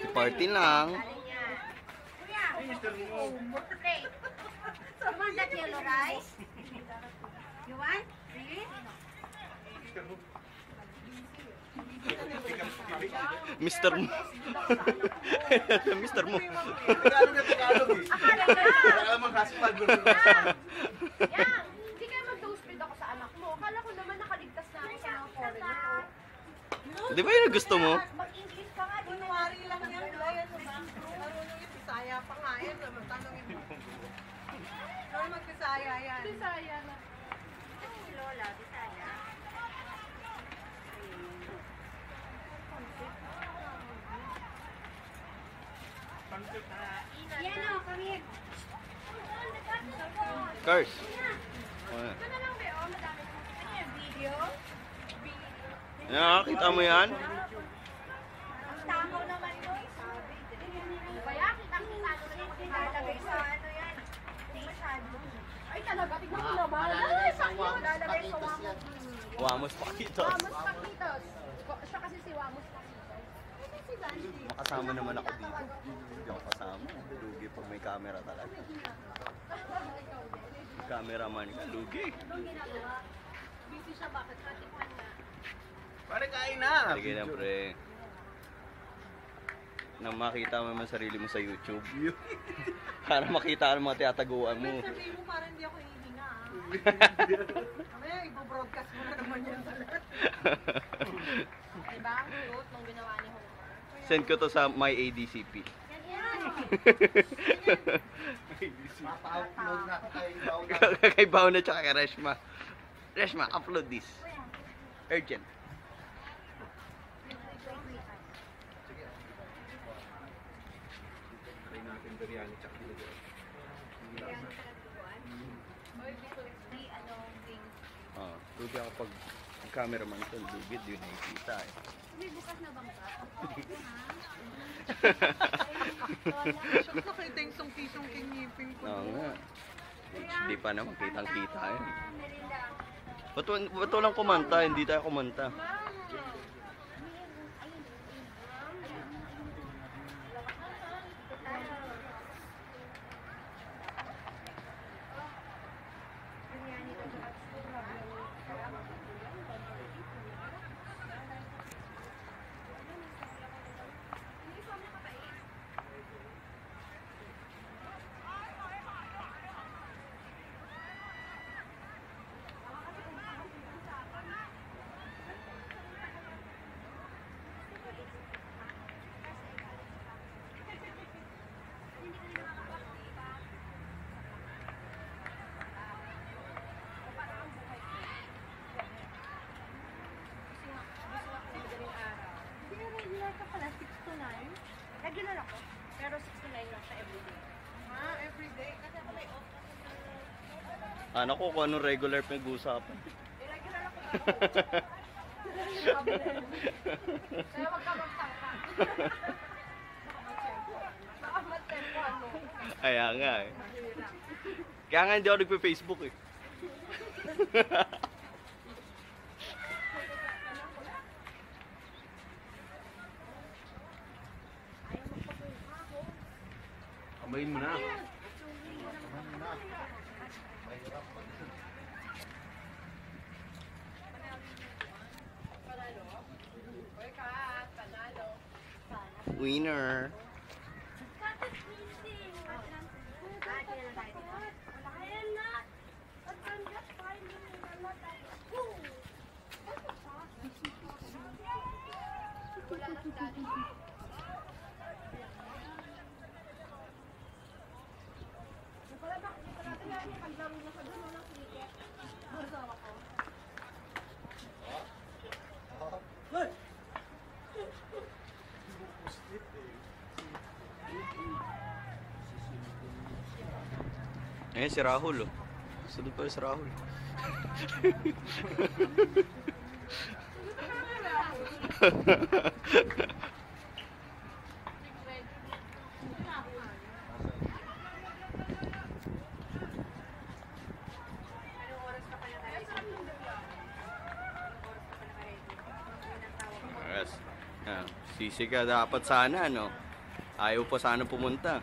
Party lang. You want that yellow rice? You want? Really? Mister mo. Mister mo. Tagalog na Tagalog eh. Akala mo kaspag. Yang, hindi kayo mag-toastbread ako sa anak mo. Akala ko naman nakaligtas na ako sa mga foreigner. Di ba yun ang gusto mo? Mag-English ka nga. Kunwari lang yan, Brian. Marunong yung Bisaya pa nga yan. Tanongin mo. Ano mag-Bisaya yan? Bisaya na. Si Lola, Bisaya. Yan o, come here. Cars. Ito na lang ba o? Madami ko. Ano yung video? Nakakita mo yan? Ang takaw naman mo. Kaya kitang-kita naman ako ilalagay sa ano yan. Hindi masyado. Ay talaga, tignan mo naman. Ay, sakyo. Lalagay sa Wamos. Wamos Paquitos. Wamos Paquitos. Siya kasi si Wamos Paquitos. Ito si Sandy. Makasama naman ako dito. Hindi ako kasama. Lugi pag may camera talaga. Cameraman ka, lugi. Anong ginagawa? Busy siya, bakit? Matikman na. Pare kain na. Sige na, pre. Nang makita mo naman sarili mo sa YouTube. Para makita ang mga tinataguan mo. Sabihin mo parang hindi ako hihinga. Mamaya, ibobroadcast mo na naman yan sa lahat. Diba? Ang cute nung ginawa ni Homer. Send ko to sa my ADCP. Yan yan. Mapa-upload na ako kay Bauna. Kay Bauna tsaka kay Reshma. Reshma, upload this. Urgent. Try natin biryani tsaka bilyani. Oh, lugi ako pag ang cameraman ko, lugi, di yun nakikita eh. May bukas na bangka. Shock na kayo tayong songki-songking ngipin ko. Oo nga. Hindi pa naman, kitang-kita yun. Ba't walang kumanta? Hindi tayo kumanta. Regular ka pala, 6 to 9. Regular ako, pero 6 to 9 lang siya everyday. Ah, everyday. Kasi ako may off. Ano ko kung anong regular pinag-uusapan? Regular ako na ako. Kaya wag ka magtangka. Baka mag-tempo ano. Kaya nga eh. Kaya nga hindi ako nagpe-Facebook eh. Kabayin mo na. Winner. Eh, si Rahul oh. Sunod pa si Rahul. Yes. Ah, sisi ka dapat sana, no? Ayaw pa sana pumunta.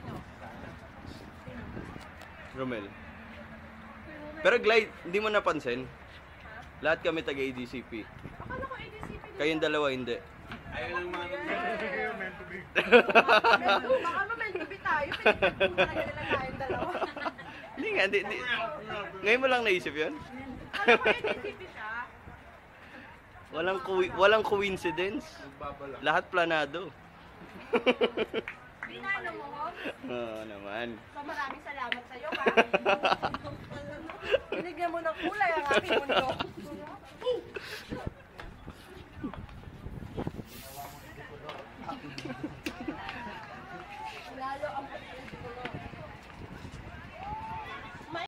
Romel. Pero Glide, hindi mo napansin? Lahat kami taga-ADCP. Akala ko ADCP. Kayong dalawa hindi. Ayaw lang mga Baka meant to be tayo. Pinagpunta na nila tayong dalawa. Hindi nga, ngayon mo lang naisip yun? Akala ko ADCP siya. Walang coincidence. Lahat planado. Binano mo ko. Oo naman. So maraming salamat sa'yo ha. Binigyan mo ng kulay ang aking mundo.